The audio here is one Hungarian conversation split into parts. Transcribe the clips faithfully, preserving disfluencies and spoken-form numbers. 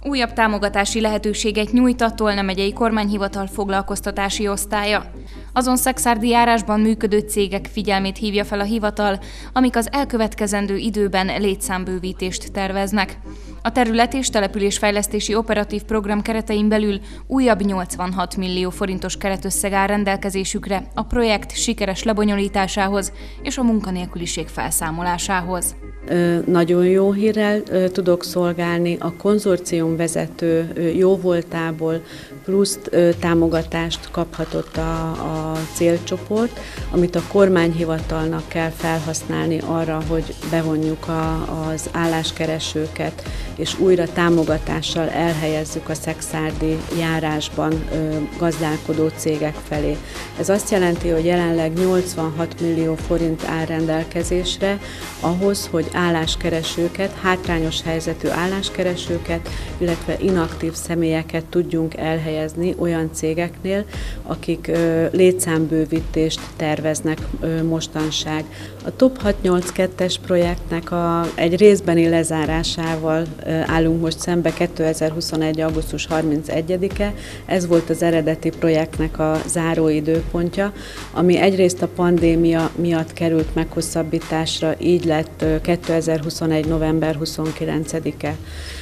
Újabb támogatási lehetőséget nyújt a Tolna megyei kormányhivatal foglalkoztatási osztálya. Azon szekszárdi járásban működő cégek figyelmét hívja fel a hivatal, amik az elkövetkezendő időben létszámbővítést terveznek. A terület- és településfejlesztési operatív program keretein belül újabb nyolcvanhat millió forintos keretösszeg áll rendelkezésükre a projekt sikeres lebonyolításához és a munkanélküliség felszámolásához. Nagyon jó hírrel tudok szolgálni, a konzorcium vezető jóvoltából plusz támogatást kaphatott a, a célcsoport, amit a kormányhivatalnak kell felhasználni arra, hogy bevonjuk a, az álláskeresőket, és újra támogatással elhelyezzük a szekszárdi járásban gazdálkodó cégek felé. Ez azt jelenti, hogy jelenleg nyolcvanhat millió forint áll rendelkezésre ahhoz, hogy álláskeresőket, hátrányos helyzetű álláskeresőket, illetve inaktív személyeket tudjunk elhelyezni olyan cégeknél, akik létszámbővítést terveznek mostanság. A Top hat nyolc kettes projektnek a, egy részbeni lezárásával állunk most szembe kétezer-huszonegy. augusztus harmincegyedike. Ez volt az eredeti projektnek a záróidőpontja, ami egyrészt a pandémia miatt került meghosszabbításra, így lett kétezer-huszonegy. november huszonkilencedike.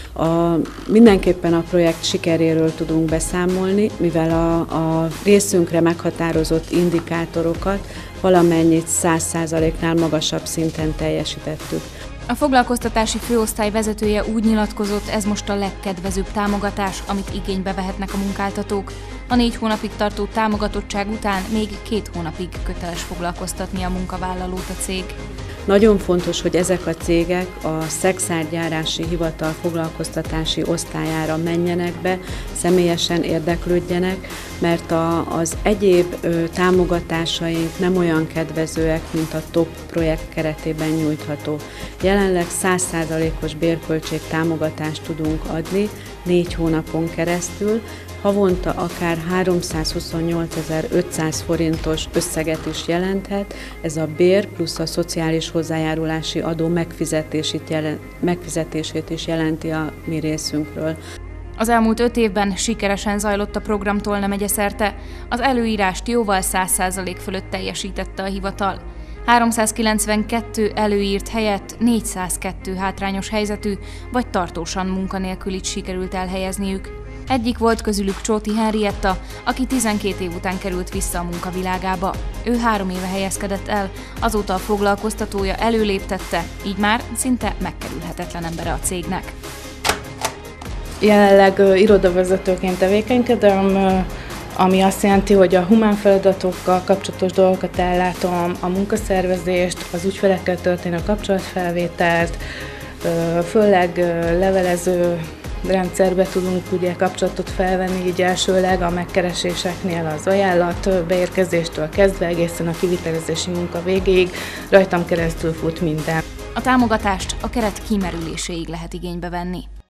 A, mindenképpen a projekt sikeréről tudunk beszámolni, mivel a, a részünkre meghatározott indikátorokat valamennyit száz százaléknál magasabb szinten teljesítettük. A foglalkoztatási főosztály vezetője úgy nyilatkozott, ez most a legkedvezőbb támogatás, amit igénybe vehetnek a munkáltatók. A négy hónapig tartó támogatottság után még két hónapig köteles foglalkoztatni a munkavállalót a cég. Nagyon fontos, hogy ezek a cégek a Szekszárd-járási Hivatal foglalkoztatási osztályára menjenek be, személyesen érdeklődjenek, mert a, az egyéb ö, támogatásaink nem olyan kedvezőek, mint a TOP projekt keretében nyújtható. Jelenleg száz százalékos bérköltség támogatást tudunk adni négy hónapon keresztül, havonta akár háromszázhuszonnyolcezer-ötszáz forintos összeget is jelenthet, ez a bér plusz a szociális hozzájárulási adó megfizetését, jelent, megfizetését is jelenti a mi részünkről. Az elmúlt öt évben sikeresen zajlott a program Tolna megye szerte, az előírást jóval száz százalék fölött teljesítette a hivatal. háromszázkilencvenkettő előírt helyett négyszázkettő hátrányos helyzetű vagy tartósan munkanélkülit sikerült elhelyezniük. Egyik volt közülük Csóti Henrietta, aki tizenkét év után került vissza a munkavilágába. Ő három éve helyezkedett el, azóta a foglalkoztatója előléptette, így már szinte megkerülhetetlen embere a cégnek. Jelenleg uh, irodavezetőként tevékenykedem, ami azt jelenti, hogy a humán feladatokkal kapcsolatos dolgokat ellátom, a munkaszervezést, az ügyfelekkel történő kapcsolatfelvételt, főleg levelező rendszerbe tudunk ugye kapcsolatot felvenni, így elsőleg a megkereséseknél az ajánlat beérkezéstől kezdve egészen a kivitelezési munka végéig rajtam keresztül fut minden. A támogatást a keret kimerüléséig lehet igénybe venni.